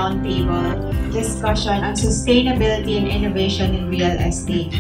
roundtable discussion on sustainability and innovation in real estate.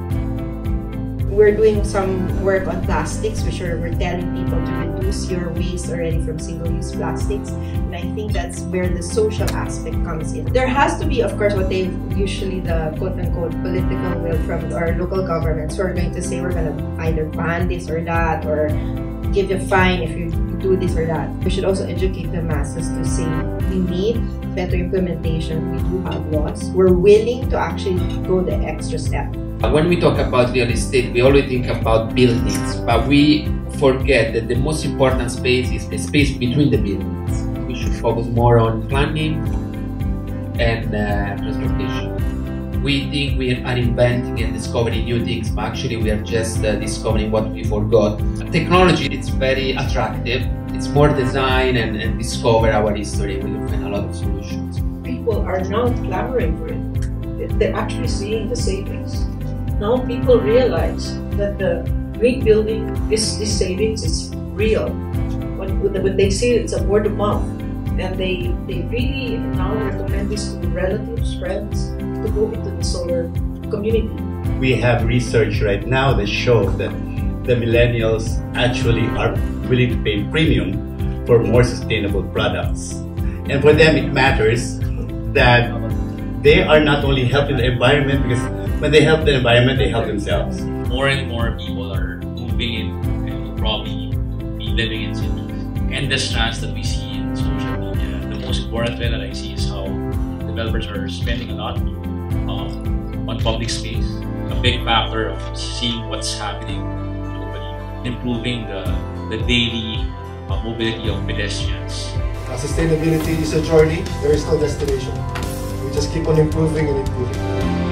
We're doing some work on plastics, which we're telling people to reduce your waste already from single-use plastics. And I think that's where the social aspect comes in. There has to be, of course, what they usually the quote-unquote political will from our local governments who are going to say we're going to either ban this or that or give you a fine if you do this or that. We should also educate the masses to say we need better implementation. We do have laws. We're willing to actually go the extra step. When we talk about real estate, we always think about buildings, but we forget that the most important space is the space between the buildings. We should focus more on planning and transportation. We think we are inventing and discovering new things, but actually we are just discovering what we forgot. Technology, it's very attractive. It's more design and discover our history. We can find a lot of solutions. People are now clamoring for it. They're actually seeing the savings. Now people realize that the green building, this savings is real. When they see it, it's a word of mouth. And they really now recommend this to relatives, friends, to go into the solar community. We have research right now that shows that the millennials actually are willing to pay premium for more sustainable products. And for them it matters that they are not only helping the environment, because when they help the environment, they help themselves. More and more people are moving in and probably be living in cities. And the strands that we see in social media, the most important trend that I see is how developers are spending a lot on public space. A big factor of seeing what's happening globally, improving the daily mobility of pedestrians. Sustainability is a journey, there is no destination. We just keep on improving and improving.